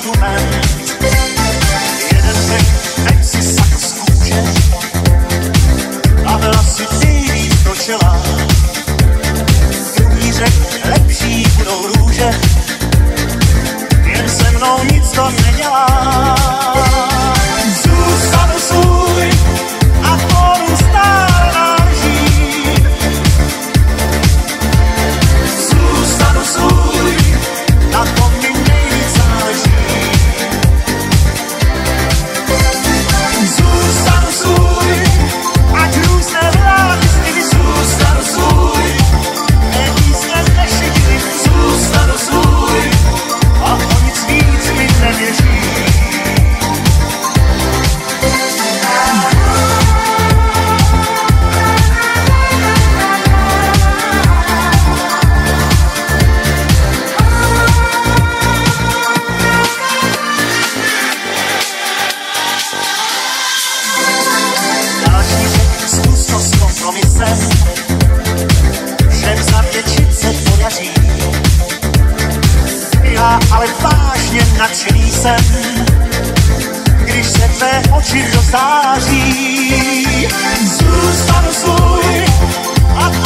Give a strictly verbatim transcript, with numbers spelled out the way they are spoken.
argument. Jeden řek, teď si sak z kůže a vlasy nejvíc do čela. Druhý řek, lepší budou růže, jen se mnou nic to nedělá. Zůstanu svůj a tvoru stále náleží. Zůstanu svůj, na tom mi nejvíc záleží. Zůstanu svůj, ať různé vlády sny. Zůstanu svůj, nevíc nešidí. Zůstanu svůj a o nic víc mi nevěří. Další řek, zkus to s kompromisem, všem zavděčit se podaří. Já ale vážně nadšený jsem, když se tvé oči dozáří. Zůstanu svůj a